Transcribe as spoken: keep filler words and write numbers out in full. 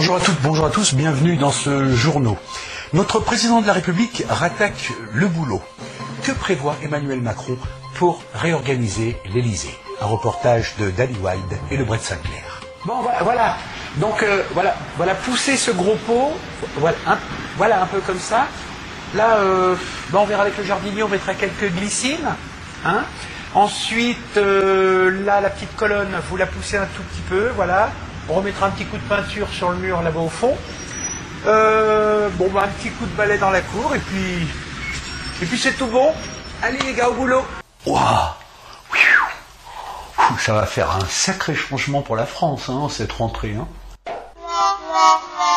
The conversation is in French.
Bonjour à toutes, bonjour à tous, bienvenue dans ce journaux. Notre président de la République rattaque le boulot. Que prévoit Emmanuel Macron pour réorganiser l'Élysée? Un reportage de Danny Wilde et le Bret Sinclair. Bon, voilà, voilà. donc euh, voilà, voilà, pousser ce gros pot, voilà un, voilà, un peu comme ça. Là, euh, ben on verra avec le jardinier, on mettra quelques glycines. Hein. Ensuite, euh, là, la petite colonne, vous la poussez un tout petit peu, voilà. On remettra un petit coup de peinture sur le mur là-bas au fond. Euh, bon, bah, un petit coup de balai dans la cour, et puis, et puis c'est tout bon. Allez les gars, au boulot. Waouh, ça va faire un sacré changement pour la France, hein, cette rentrée. Hein.